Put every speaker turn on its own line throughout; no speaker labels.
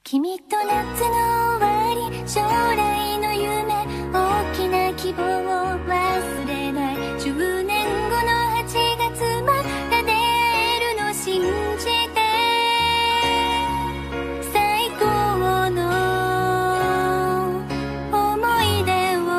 君と夏の終わり、将来の夢、大きな希望を忘れない。10年後の8月また出会えるの信じて、最高の思い出を。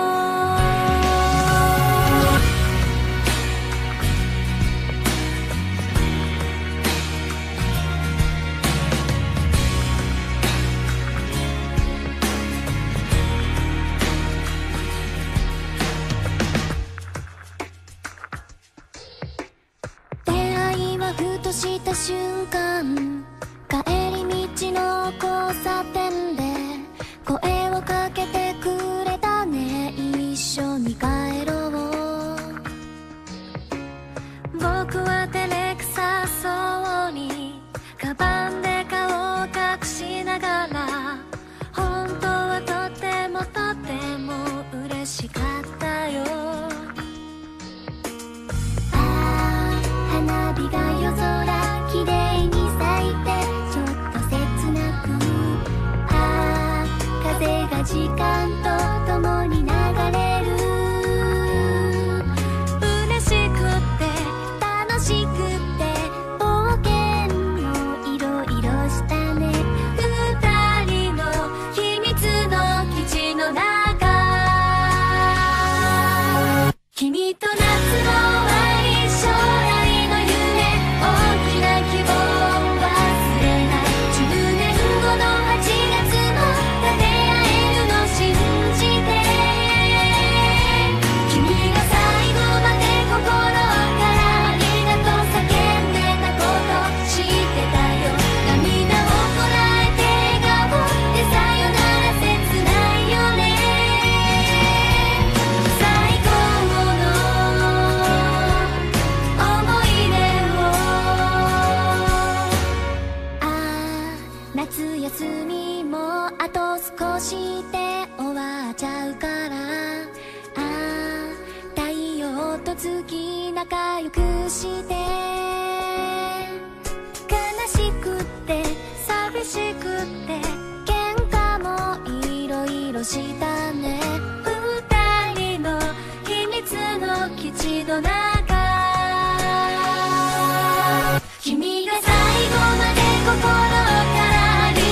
ふとした瞬間、帰り道の交差点で声をかけてくれたね。一緒に帰ろう。僕は照れくさそうにカバンで顔を隠しながら、本当はとてもとても嬉しかったよ。花火が夜空きれいに咲いて、ちょっと切なく、風が時間と共に流れる。嬉しくって楽しくって冒険もいろいろしたね。二人の秘密の基地の中、君と夏の終わり、将来夏休みもあと少しで終わっちゃうから、太陽と月仲良くして、悲しくって寂しくって喧嘩もいろいろしたね。二人の秘密の基地の中、君が最後まで心から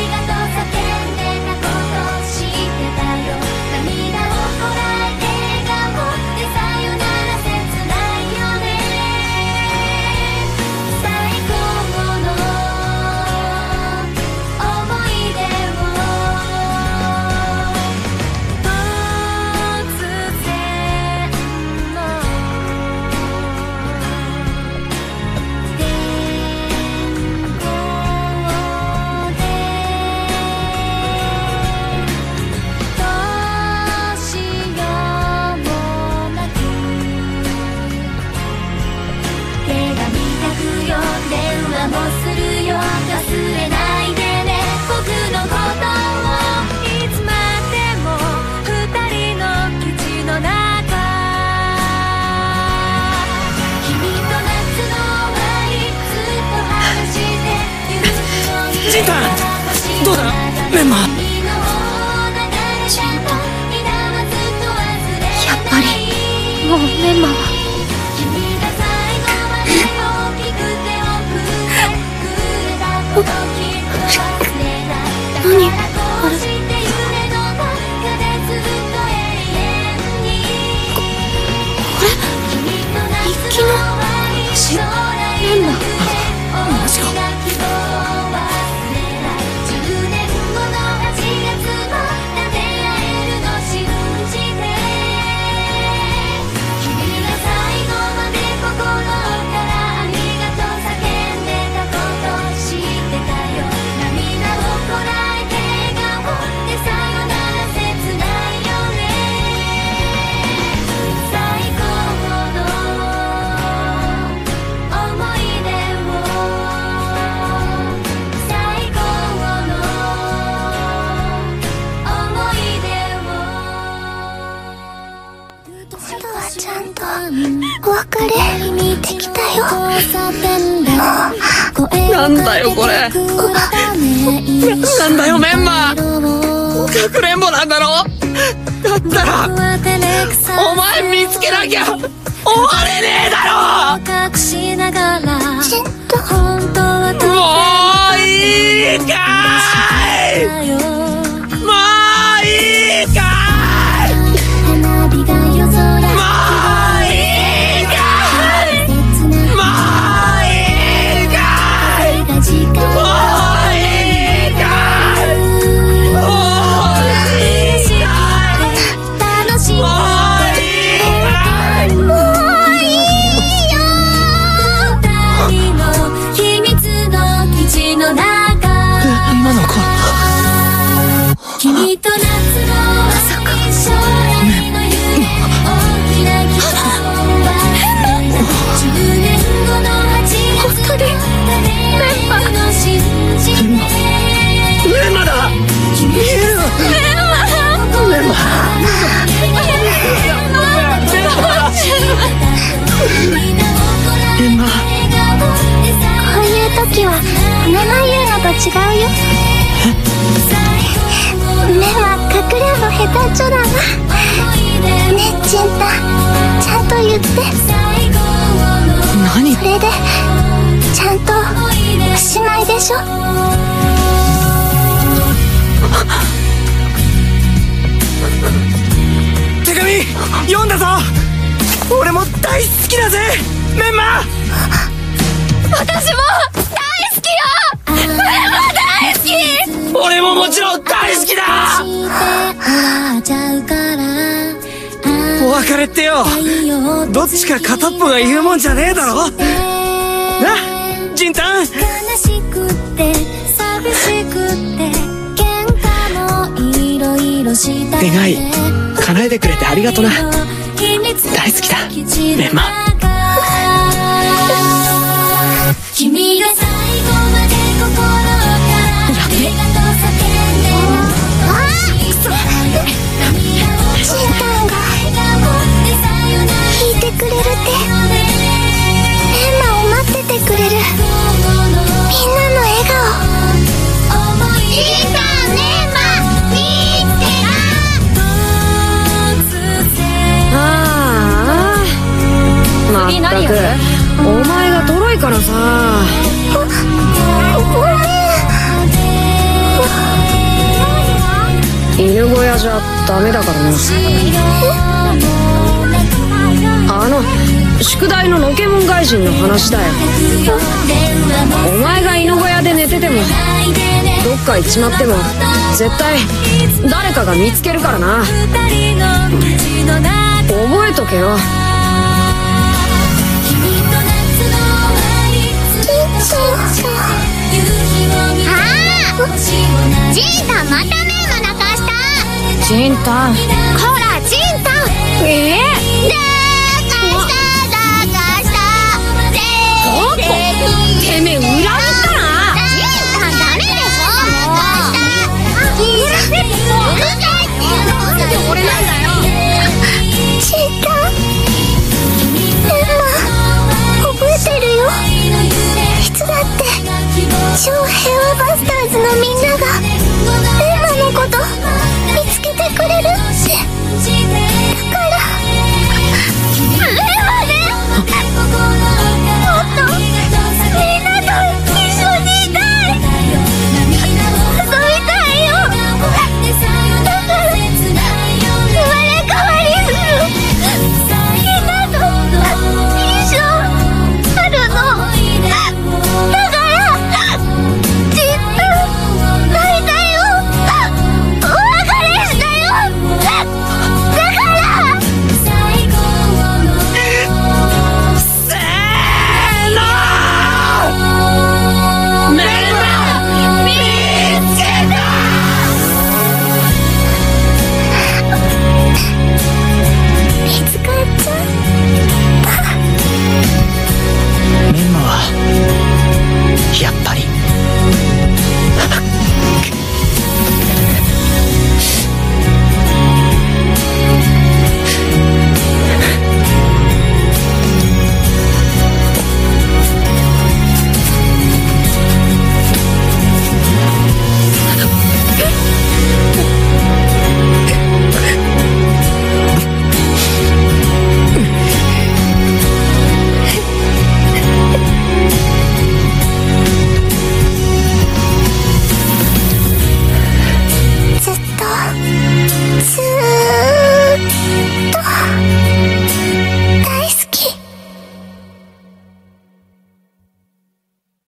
ジンタン、どうだメンマ。
ジンタン、やっぱりもうメンマは何あれ、これ日記の星メンマ。
マジか。
ちゃんとお別れできたよ。
なんだよこれ。なんだよメンマ。かくれんぼなんだろ。だったらお前見つけなきゃ終われねえだろ。もういいかい。もういいかい。もういいかい。
違うよ。目はかくれんぼ下手っちょだな。ねえジンタ、ちゃんと言って。
何？
それでちゃんとおしまいでしょ。
手紙読んだぞ。俺も大好きだぜメンマ。
私も大好きよ。大好き。
俺ももちろん大好きだ。お別れってよ、どっちか片っぽが言うもんじゃねえだろ。な、ジンタン。願い叶えてくれてありがとな。大好きだメンマ。
君が最後まで心からありがとう叫んでジンタンが弾いてくれるって。メンマを待っててくれる。みんなの笑顔。ジンタン、メンマ見つけた。
ああ、まったくお前がトロいからさ。
ごめん。
犬小屋じゃダメだからな。宿題のロケモン外人の話だよ。お前が犬小屋で寝ててもどっか行っちまっても絶対誰かが見つけるからな。覚えとけよ。
ジンタン、またメンマ泣かした。
ジンタン。
ほらジンタン。
ね